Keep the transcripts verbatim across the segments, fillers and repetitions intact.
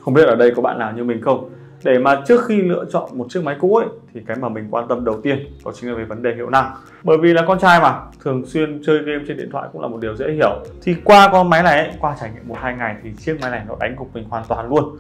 Không biết ở đây có bạn nào như mình không? Để mà trước khi lựa chọn một chiếc máy cũ ấy, thì cái mà mình quan tâm đầu tiên đó chính là về vấn đề hiệu năng. Bởi vì là con trai mà, thường xuyên chơi game trên điện thoại cũng là một điều dễ hiểu. Thì qua con máy này ấy, qua trải nghiệm một hai ngày thì chiếc máy này nó đánh gục mình hoàn toàn luôn.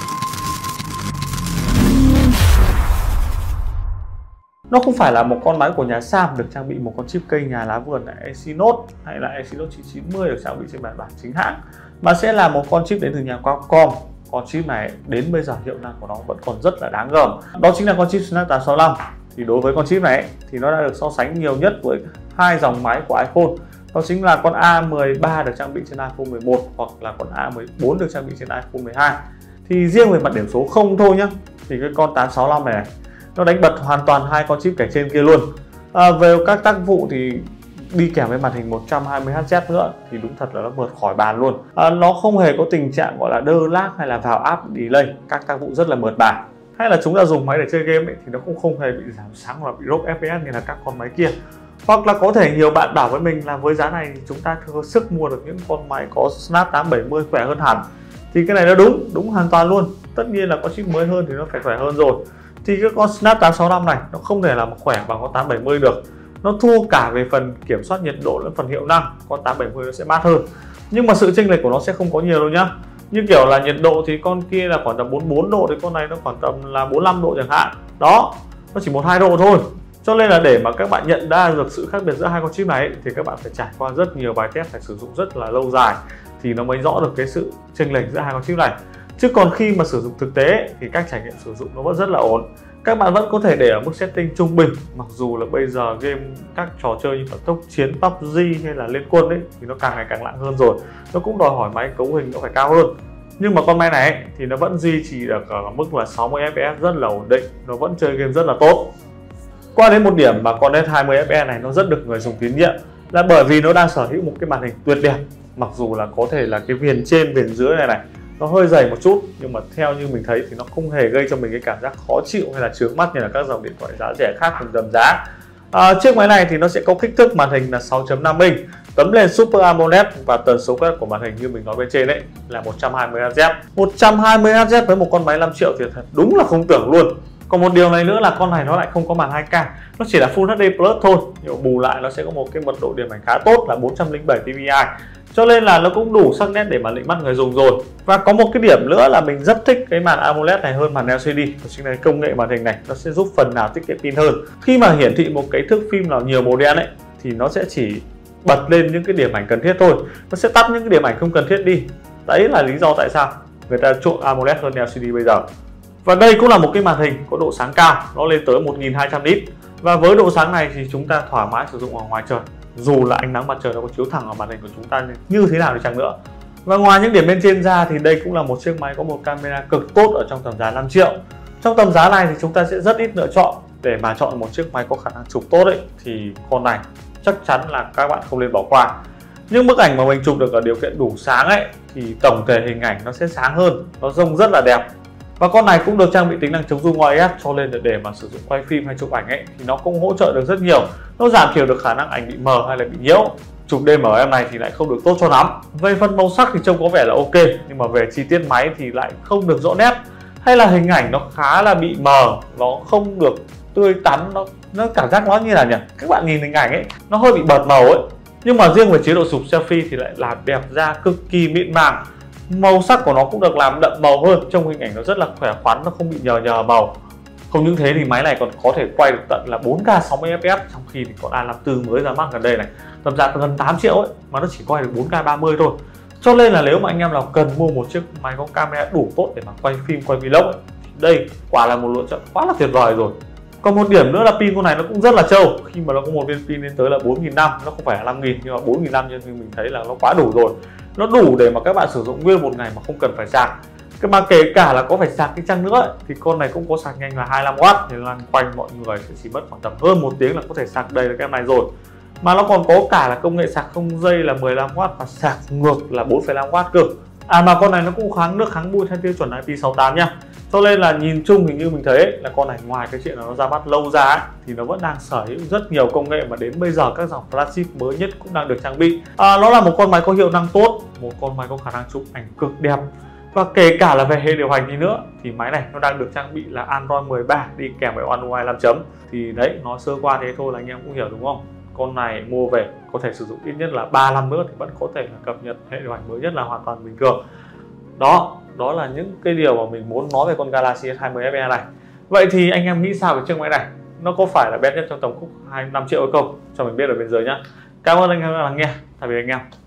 Nó không phải là một con máy của nhà Sam được trang bị một con chip cây nhà lá vườn là Exynos hay là Exynos chín chín mươi được trang bị trên bản bản chính hãng, mà sẽ là một con chip đến từ nhà Qualcomm. Con chip này đến bây giờ hiệu năng của nó vẫn còn rất là đáng gờm. Đó chính là con chip Snapdragon tám sáu lăm. Thì đối với con chip này thì nó đã được so sánh nhiều nhất với hai dòng máy của iPhone. Đó chính là con A mười ba được trang bị trên iPhone mười một hoặc là con A mười bốn được trang bị trên iPhone mười hai. Thì riêng về mặt điểm số không thôi nhá, thì cái con tám sáu lăm này, này nó đánh bật hoàn toàn hai con chip kể trên kia luôn. À, về các tác vụ thì đi kèm với màn hình một trăm hai mươi héc nữa thì đúng thật là nó vượt khỏi bàn luôn. À, nó không hề có tình trạng gọi là đơ lag hay là vào app delay, các tác vụ rất là mượt mà. Hay là chúng ta dùng máy để chơi game ấy, thì nó cũng không hề bị giảm sáng hoặc bị rốc ép pê ét như là các con máy kia. Hoặc là có thể nhiều bạn bảo với mình là với giá này thì chúng ta thừa sức mua được những con máy có Snap tám bảy mươi khỏe hơn hẳn. Thì cái này nó đúng, đúng hoàn toàn luôn. Tất nhiên là có chip mới hơn thì nó phải khỏe hơn rồi. Thì cái con Snap tám sáu lăm này nó không thể là khỏe bằng con tám bảy mươi được. Nó thua cả về phần kiểm soát nhiệt độ lẫn phần hiệu năng, con tám bảy mươi nó sẽ mát hơn. Nhưng mà sự chênh lệch của nó sẽ không có nhiều đâu nhá. Như kiểu là nhiệt độ thì con kia là khoảng tầm bốn mươi bốn độ thì con này nó khoảng tầm là bốn mươi lăm độ chẳng hạn. Đó, nó chỉ một hai độ thôi. Cho nên là để mà các bạn nhận ra được sự khác biệt giữa hai con chip này ấy, thì các bạn phải trải qua rất nhiều bài test, phải sử dụng rất là lâu dài thì nó mới rõ được cái sự chênh lệch giữa hai con chip này. Chứ còn khi mà sử dụng thực tế thì các trải nghiệm sử dụng nó vẫn rất là ổn. Các bạn vẫn có thể để ở mức setting trung bình, mặc dù là bây giờ game các trò chơi như tốc chiến, pê u bê giê hay là Liên Quân ấy thì nó càng ngày càng nặng hơn rồi, nó cũng đòi hỏi máy cấu hình nó phải cao hơn. Nhưng mà con máy này ấy, thì nó vẫn duy trì được ở mức là sáu mươi ép pê ét rất là ổn định, nó vẫn chơi game rất là tốt. Qua đến một điểm mà con hai mươi ép pê ét này nó rất được người dùng tín nhiệm là bởi vì nó đang sở hữu một cái màn hình tuyệt đẹp. Mặc dù là có thể là cái viền trên viền dưới này này nó hơi dày một chút, nhưng mà theo như mình thấy thì nó không hề gây cho mình cái cảm giác khó chịu hay là chướng mắt như là các dòng điện thoại giá rẻ khác cùng tầm giá. À, chiếc máy này thì nó sẽ có kích thước màn hình là sáu chấm năm inch, tấm nền Super AMOLED và tần số quét của màn hình như mình nói bên trên đấy là một trăm hai mươi héc. một trăm hai mươi héc với một con máy năm triệu thì thật đúng là không tưởng luôn. Còn một điều này nữa là con này nó lại không có màn hai K, nó chỉ là Full hát đê Plus thôi, nhưng bù lại nó sẽ có một cái mật độ điểm ảnh khá tốt là bốn trăm lẻ bảy ti pi i. Cho nên là nó cũng đủ sắc nét để mà lịnh mắt người dùng rồi. Và có một cái điểm nữa là mình rất thích cái màn AMOLED này hơn màn lờ xê đê. Đó chính là công nghệ màn hình này nó sẽ giúp phần nào tiết kiệm pin hơn. Khi mà hiển thị một cái thước phim nào nhiều màu đen ấy thì nó sẽ chỉ bật lên những cái điểm ảnh cần thiết thôi, nó sẽ tắt những cái điểm ảnh không cần thiết đi. Đấy là lý do tại sao người ta chuộng AMOLED hơn lờ xê đê bây giờ. Và đây cũng là một cái màn hình có độ sáng cao, nó lên tới một nghìn hai trăm nit. Và với độ sáng này thì chúng ta thoải mái sử dụng ở ngoài trời, dù là ánh nắng mặt trời nó có chiếu thẳng vào màn hình của chúng ta như thế nào đi chăng nữa. Và ngoài những điểm bên trên ra thì đây cũng là một chiếc máy có một camera cực tốt ở trong tầm giá năm triệu. Trong tầm giá này thì chúng ta sẽ rất ít lựa chọn. Để mà chọn một chiếc máy có khả năng chụp tốt ấy thì con này chắc chắn là các bạn không nên bỏ qua. Những bức ảnh mà mình chụp được ở điều kiện đủ sáng ấy thì tổng thể hình ảnh nó sẽ sáng hơn, nó trông rất là đẹp. Và con này cũng được trang bị tính năng chống zoom o ét, cho nên để mà sử dụng quay phim hay chụp ảnh ấy thì nó cũng hỗ trợ được rất nhiều. Nó giảm thiểu được khả năng ảnh bị mờ hay là bị nhiễu. Chụp đê em em này thì lại không được tốt cho lắm. Về phần màu sắc thì trông có vẻ là ok, nhưng mà về chi tiết máy thì lại không được rõ nét, hay là hình ảnh nó khá là bị mờ, nó không được tươi tắn, nó nó cảm giác nó như là nhỉ, các bạn nhìn hình ảnh ấy nó hơi bị bợt màu ấy. Nhưng mà riêng về chế độ chụp selfie thì lại làm đẹp da cực kỳ mịn màng. Màu sắc của nó cũng được làm đậm màu hơn, trong hình ảnh nó rất là khỏe khoắn, nó không bị nhờ nhờ màu. Không những thế thì máy này còn có thể quay được tận là bốn K sáu mươi ép pê ét, trong khi thì con A năm tư mới ra mắt gần đây này tầm giá gần tám triệu ấy mà nó chỉ quay được bốn K ba mươi thôi. Cho nên là nếu mà anh em nào cần mua một chiếc máy có camera đủ tốt để mà quay phim, quay vlog ấy, đây quả là một lựa chọn quá là tuyệt vời rồi. Còn một điểm nữa là pin con này nó cũng rất là trâu, khi mà nó có một viên pin lên tới là bốn nghìn năm trăm, nó không phải là năm nghìn nhưng mà bốn nghìn năm trăm, nhưng mình thấy là nó quá đủ rồi. Nó đủ để mà các bạn sử dụng nguyên một ngày mà không cần phải sạc. Cái mà kể cả là có phải sạc cái chăng nữa thì con này cũng có sạc nhanh là hai mươi lăm oát, thì loanh quanh mọi người sẽ chỉ mất khoảng tầm hơn một tiếng là có thể sạc đầy được cái này rồi. Mà nó còn có cả là công nghệ sạc không dây là mười lăm oát và sạc ngược là bốn phẩy năm oát cơ. À mà con này nó cũng kháng nước kháng bụi theo tiêu chuẩn I P sáu tám nha. Cho nên là nhìn chung hình như mình thấy ấy, là con này ngoài cái chuyện là nó ra mắt lâu ra ấy, thì nó vẫn đang sở hữu rất nhiều công nghệ mà đến bây giờ các dòng flagship mới nhất cũng đang được trang bị. À, nó là một con máy có hiệu năng tốt, một con máy có khả năng chụp ảnh cực đẹp. Và kể cả là về hệ điều hành đi nữa thì máy này nó đang được trang bị là Android mười ba đi kèm với One U I năm chấm. Thì đấy, nó sơ qua thế thôi là anh em cũng hiểu đúng không? Con này mua về có thể sử dụng ít nhất là ba năm nữa thì vẫn có thể là cập nhật hệ điều hành mới nhất là hoàn toàn bình thường. Đó, đó là những cái điều mà mình muốn nói về con Galaxy S hai mươi ép e này. Vậy thì anh em nghĩ sao về chiếc máy này? Nó có phải là best nhất trong tầm khúc hai mươi lăm triệu hay không? Cho mình biết ở bên dưới nhá. Cảm ơn anh em đã lắng nghe. Tạm biệt anh em.